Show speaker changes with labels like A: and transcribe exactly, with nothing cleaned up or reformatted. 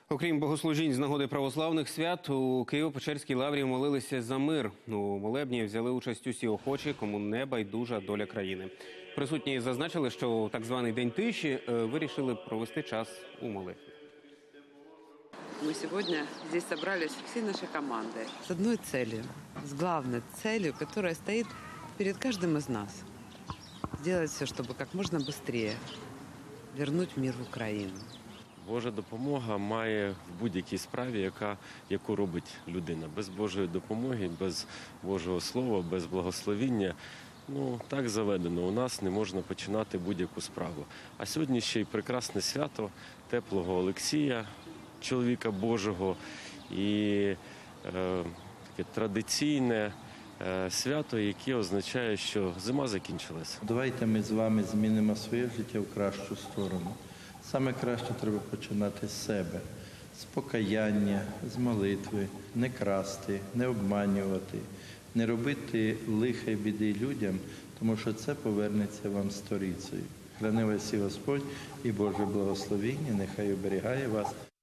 A: Окрім богослужінь з нагоди православних свят, у Києво-Печерській лаврі молилися за мир. У молебні взяли участь усі охочі, кому не байдужа доля країни. Присутні зазначили, що у так званий День тиші вирішили провести час у молитві.
B: Мы сегодня здесь собрались все наши команды с одной целью, с главной целью, которая стоит перед каждым из нас. Сделать все, чтобы как можно быстрее вернуть мир в Украину.
C: Божа допомога має в будь-якій справі, яка, яку робить людина. Без Божої допомоги, без Божого Слова, без благословіння, ну, так заведено, у нас не можна починати будь-яку справу. А сьогодні ще й прекрасне свято теплого Олексія, чоловіка Божого, і е, таке традиційне е, свято, яке означає, що зима закінчилась.
D: Давайте ми з вами змінимо своє життя в кращу сторону. Саме краще треба починати з себе, з покаяння, з молитви, не красти, не обманювати, не робити лиха й біди людям, тому що це повернеться вам сторицею. Храни вас і Господь, і Боже благословіння, нехай оберігає вас.